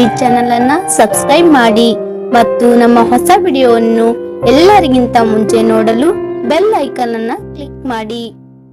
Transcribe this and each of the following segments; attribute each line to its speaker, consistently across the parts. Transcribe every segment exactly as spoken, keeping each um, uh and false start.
Speaker 1: ಈ ಚಾನೆಲ್ ಅನ್ನು ಸಬ್ಸ್ಕ್ರೈಬ್ ಮಾಡಿ ಮತ್ತು ನಮ್ಮ ಹೊಸ ವಿಡಿಯೋವನ್ನು ಎಲ್ಲರಿಗಿಂತ ಮುಂಚೆ ನೋಡಲು ಬೆಲ್ ಐಕಾನ್ ಅನ್ನು ಕ್ಲಿಕ್ ಮಾಡಿ।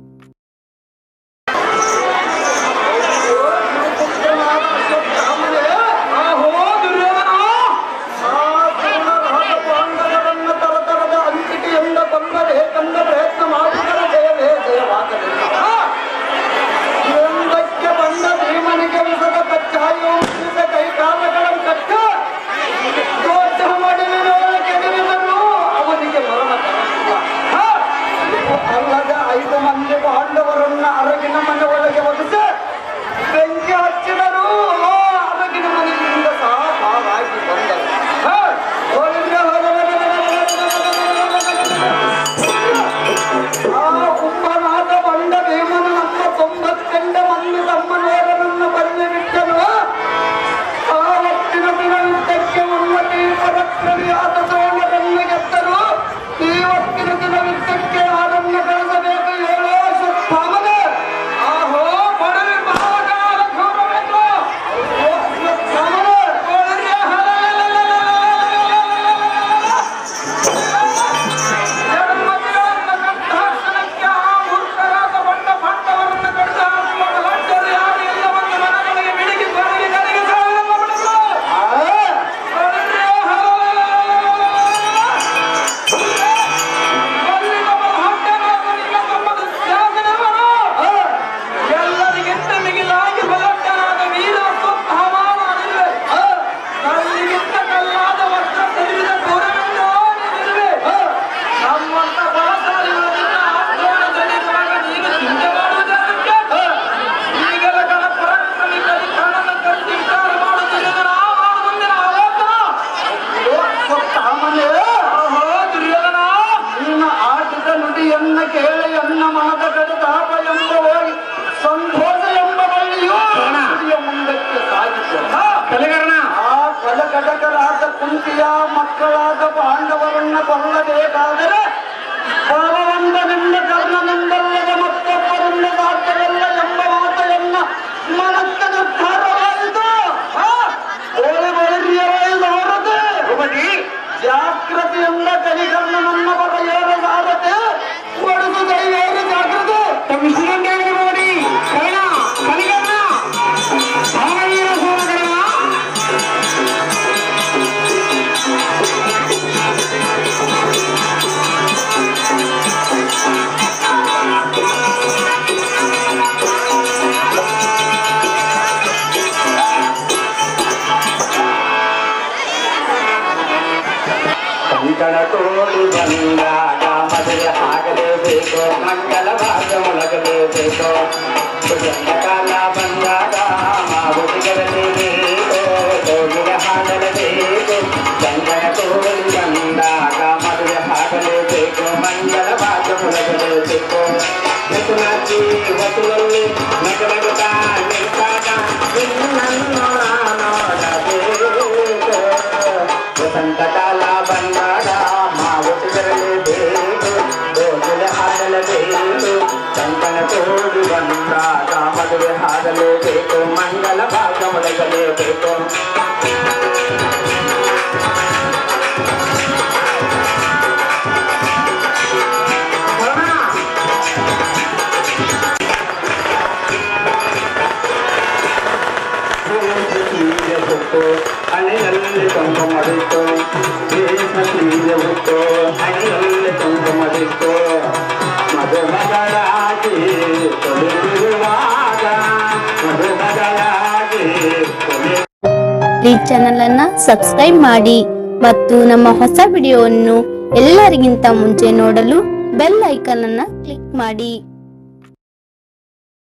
Speaker 2: ಕುಂತಿಯ ಮಕ್ಕಳಾದ ಪಾಂಡವರನ್ನ ಕೊಲ್ಲಬೇಕಾದರೆ ಭಗವಂತನಿಂದ ಕರ್ಣನಿಂದಲ್ಲದ ಮತ್ತೊಬ್ಬರಿಂದ ಸಾಧ್ಯವಿಲ್ಲ ಎಂಬ ಮಾತೆಯನ್ನ ಮನಸ್ಸ ನಿರ್ಧಾರವಾಯಿತು। ಜಾಗೃತಿಯಿಂದ ಕಲಿಕರ್ಣನನ್ನ ಬರೆಯೇರ ಸಾರತೆ ಒಡೆದು ದೈವೇರು ಜಾಗೃತಿ ನೋಡಿ ಕರ್ಣ ಕಲಿಕರ್ಣ ಭಾವೀರ ಸೋದರ
Speaker 3: ಕಂಕಣಕೋಡಿ ಬಂದಾಗ ಮದುವೆ ಆಗಲೇಬೇಕು, ಮಂಗಲ ಭಾಗ ಮೊಳಗಲೇಬೇಕು, ಕುಟುಂಬ ಕಾಲ ಬಂದಾಗ ಮಾವುತಿಗಳಲೇಬೇಕು, ಕೋಗಿಲೆ ಹಾಡಲೇಬೇಕು, ಕಂಕಣಕೋಡಿ ಬಂದಾಗ ಮದುವೆ ಆಗಲೇಬೇಕು, ಮಂಗಲ ಭಾಗ ಮೊಳಗಲೇಬೇಕು, ನಸುನಾಚಿ ಹೊಸಲಲ್ಲಿ ನಗನಗುತ್ತಾ ನಿಂತಾಗ ನಿನ್ನನ್ನು ನೋಡಬೇಕು, ವಸಂತ ಕಾಲ ಬಂದಾಗ ಮಾವುತಿಗಳಲೇಬೇಕು, ಕೋಗಿಲೆ ಹಾಡಲೇಬೇಕು, ಕಂಕಣ ಕೋಡಿ ಬಂದಾಗ ಮದುವೆ ಹಾಡಲೇಬೇಕು, ಮಂಗಲ ಭಾಗ ಮೊಳಗಲೇಬೇಕು। ಅಣಿಯಲ್ಲಿ ಕುಂಕುಮಡಿತ್ತು, ಸೀರೆ ಹುಟ್ಟು ಅಣಿಯಲ್ಲಿ ಕುಂಕುಮಡಿತ್ತು, ಮದುಮಗಳಾಗಿ ತೊಳೆದಿರುವಾಗ ಮದುಮಗಳಾಗಿ
Speaker 1: ಈ ಚಾನೆಲ್ ಅನ್ನು ಸಬ್ಸ್ಕ್ರೈಬ್ ಮಾಡಿ ಮತ್ತು ನಮ್ಮ ಹೊಸ ವಿಡಿಯೋವನ್ನು ಎಲ್ಲರಿಗಿಂತ ಮುಂಚೆ ನೋಡಲು ಬೆಲ್ ಐಕಾನ್ ಅನ್ನು ಕ್ಲಿಕ್ ಮಾಡಿ।